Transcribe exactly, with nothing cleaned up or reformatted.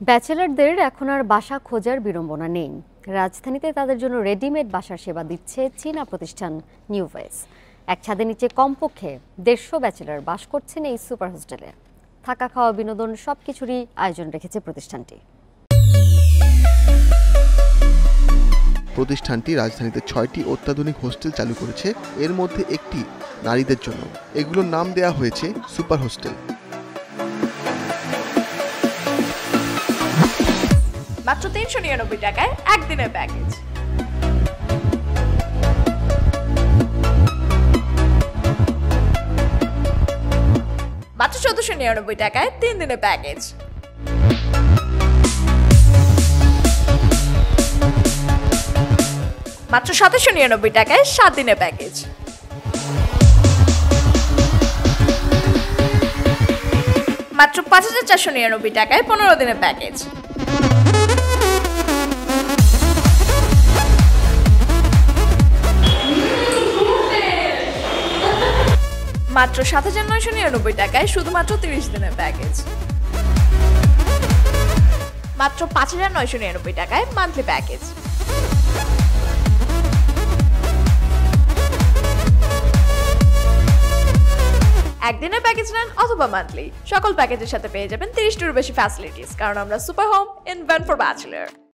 ব্যাচেলরদের এখন আর বাসা খোঁজার বিড়ম্বনা নেই। রাজধানীতে তাদের জন্য রেডিমেড বাসার সেবা দিচ্ছে চীনা প্রতিষ্ঠান নিউ ভয়েস। এক ছাদের নিচে কমপক্ষে দেড়শো ব্যাচেলর বাস করছেন এই সুপার হোস্টেলে। থাকা খাওয়া বিনোদন সবকিছুরই আয়োজন রেখেছে প্রতিষ্ঠানটি। প্রতিষ্ঠানটি রাজধানীতে ছয়টি অত্যাধুনিক হোস্টেল চালু করেছে। এর মধ্যে একটি নারীদের জন্য। এগুলোর নাম দেয়া হয়েছে সুপার হোস্টেল। মাত্র তিনশো নিরানব্বই টাকায় একদিনের প্যাকেজ, মাত্র চোদ্দশো নিরানব্বই টাকায় তিন দিনের প্যাকেজ, মাত্র সতেরোশো নিরানব্বই টাকায় সাত দিনের প্যাকেজ, মাত্র পাঁচ হাজার চারশো নিরানব্বই টাকায় পনেরো দিনের প্যাকেজ, মাত্র সাত হাজার নয়শো নিরানব্বই টাকায় শুধুমাত্র তিরিশ দিনের প্যাকেজ, মাত্র পাঁচ হাজার নয়শো নিরানব্বই টাকায় মান্থলি প্যাকেজ। একদিনের প্যাকেজ নেন অথবা মান্থলি, সকল প্যাকেজের সাথে পেয়ে যাবেন তিরিশটিরও বেশি ফ্যাসিলিটিস, কারণ আমরা super home in one for bachelor.